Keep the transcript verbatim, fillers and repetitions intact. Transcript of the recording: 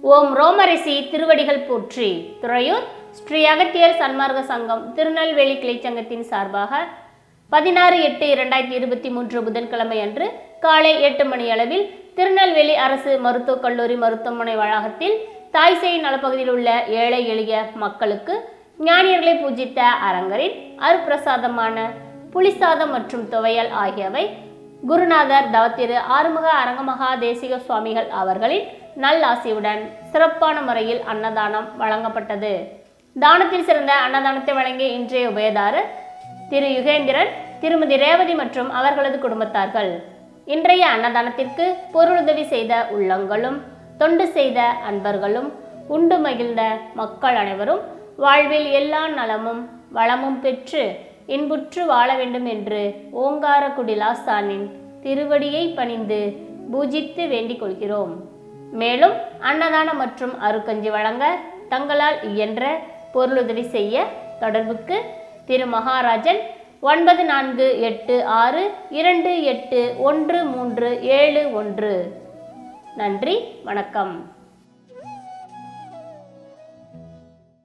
ஓம் ரோமரிஷி திருவடிகள் போற்றி. துறையூர் ஸ்ரீ அகத்தியர் சன்மார்க்க சங்கம் திருநெல்வேலி கிளைச்சங்கத்தின் சார்பாக பதினாறு எட்டு இரண்டாயிரத்தி இருபத்தி மூன்று புதன்கிழமை அன்று காலை எட்டு மணி அளவில் திருநெல்வேலி அரசு மருத்துவக் கல்லூரி மருத்துவமனை வளாகத்தில் தாய்சேய் நலப்பகுதியில் உள்ள ஏழை எளிய மக்களுக்கு ஞானியர்களை பூஜித்த அரங்கரின் அருப்பிரசாதமான புலிசாதம் மற்றும் துவையல் ஆகியவை குருநாதர் தவத்திரு ஆறுமுக அரங்கமகா தேசிக சுவாமிகள் அவர்களின் நல்லாசியுடன் சிறப்பான முறையில் அன்னதானம் வழங்கப்பட்டது. தானத்தில் சிறந்த அன்னதானத்தை வழங்கிய இன்றைய உபயதாரர் திரு யுகேந்திரன், திருமதி ரேவதி மற்றும் அவர்களது குடும்பத்தார்கள். இன்றைய அன்னதானத்திற்கு பொருளுதவி செய்த உள்ளங்களும் தொண்டு செய்த அன்பர்களும் உண்டு மகிழ்ந்த மக்கள் அனைவரும் வாழ்வில் எல்லா நலமும் வளமும் பெற்று இன்புற்று வாழ வேண்டும் என்று ஓங்காரக்குடிலாசானின் திருவடியை பணிந்து பூஜித்து வேண்டிக் கொள்கிறோம். மேலும் அன்னதானம் மற்றும் அருக்கஞ்சி வழங்க தங்களால் இயன்ற பொருளுதவி செய்ய தொடர்புக்கு திரு மகாராஜன் ஒன்பது நான்கு எட்டு ஆறு இரண்டு எட்டு ஒன்று மூன்று ஏழு ஒன்று. நன்றி, வணக்கம்.